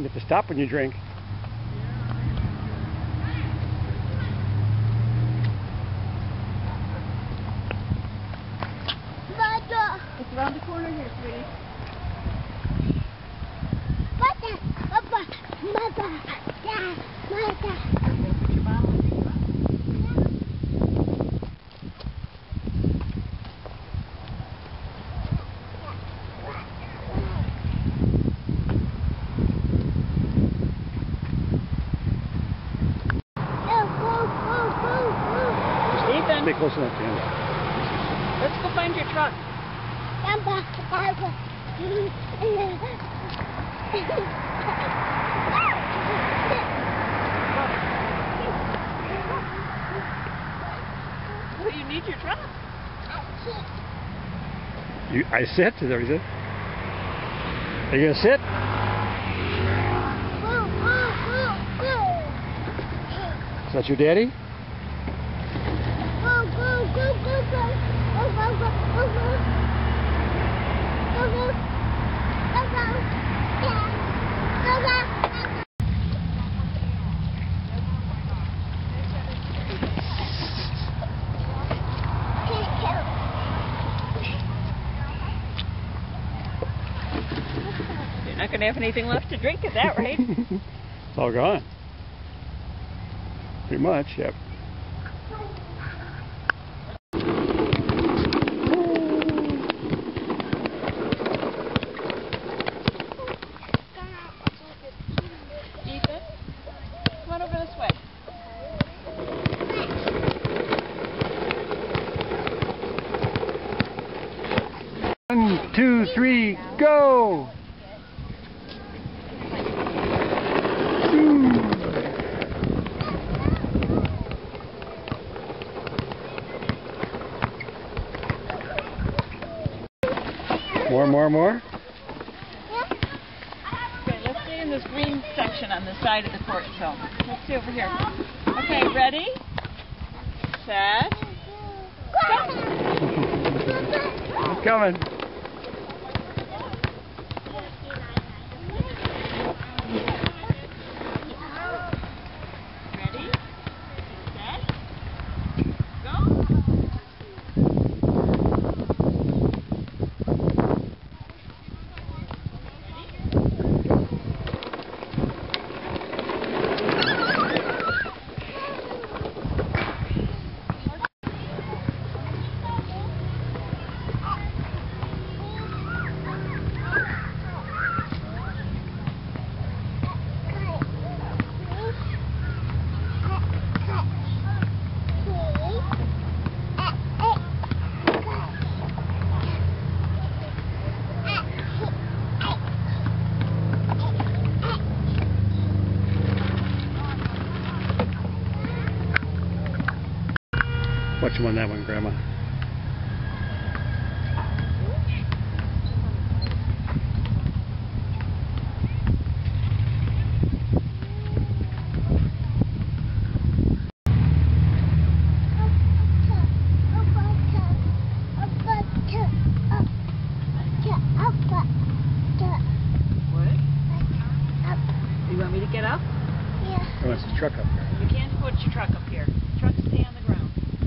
You have to stop when you drink. It's around the corner here, sweetie. Ethan, Stay close enough to him. let's go find your truck. Well, you need your truck. I sit, is that what you said? Are you going to sit? Is that your daddy? You're not going to have anything left to drink at that rate. It's all gone. Pretty much, yep. Ethan, come on over this way. One, two, three, go! More? Okay, let's stay in this green section on the side of the court, so let's see over here. Okay, ready? Set. Go! It's coming. Ready? Set. Go! Watch him on that one, Grandma. You want me to get up? Yeah. He wants his truck up there. You can't put your truck up here. Truck stay on the ground.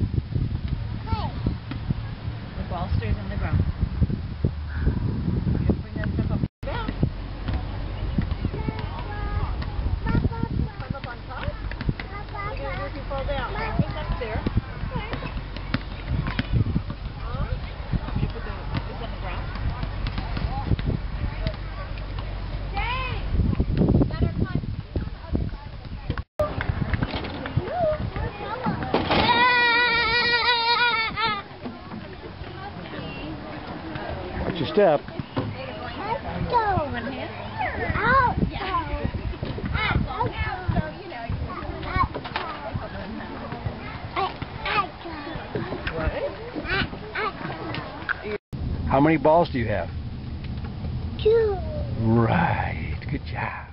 The ball stays on the ground. You gotta bring that stuff up down. Come up on top? What are you gonna do if you fall down? I think that's there. You put this on the ground. Watch your step. How many balls do you have? 2. Right. Good job.